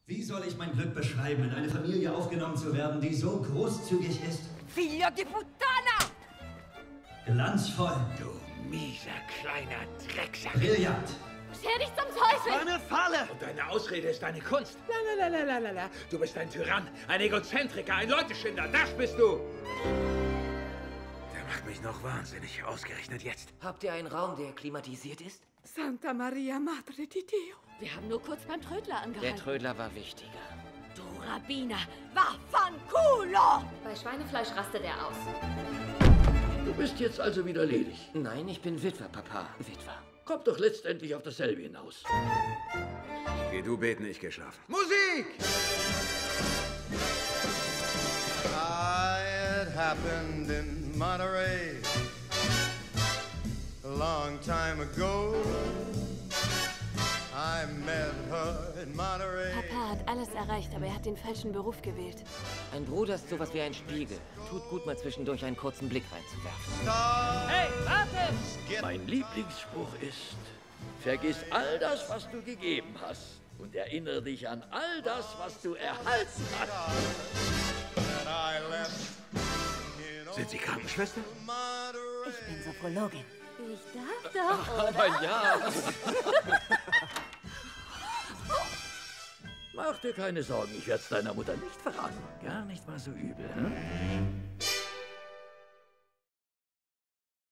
Wie soll ich mein Glück beschreiben, in eine Familie aufgenommen zu werden, die so großzügig ist? Figlio di puttana! Glanzvoll. Du mieser kleiner Drecksack. Brillant. Scher dich zum Teufel! Eine Falle! Und deine Ausrede ist deine Kunst. Lalalala. Du bist ein Tyrann, ein Egozentriker, ein Leuteschinder. Das bist du! Der macht mich noch wahnsinnig, ausgerechnet jetzt. Habt ihr einen Raum, der klimatisiert ist? Santa Maria Madre di Dio. Wir haben nur kurz beim Trödler Der angehalten. Trödler war wichtiger. Du Rabbiner, Vaffanculo! Bei Schweinefleisch rastet er aus. Du bist jetzt also wieder ledig. Nein, ich bin Witwer, Papa. Witwer. Kommt doch letztendlich auf dasselbe hinaus. Geh du beten, ich geh schlafen. Musik! It happened in Monterey a long time ago. I met her in Monterey. Papa hat alles erreicht, aber er hat den falschen Beruf gewählt. Ein Bruder ist sowas wie ein Spiegel. Tut gut, mal zwischendurch einen kurzen Blick reinzuwerfen. Hey, warte! Mein Lieblingsspruch ist: Vergiss all das, was du gegeben hast, und erinnere dich an all das, was du erhalten hast. Sind Sie Krankenschwester? Ich bin Sophrologin. Ich darf doch, oder? Aber ja! Mach dir keine Sorgen, ich werde es deiner Mutter nicht verraten. Gar nicht mal so übel, hm?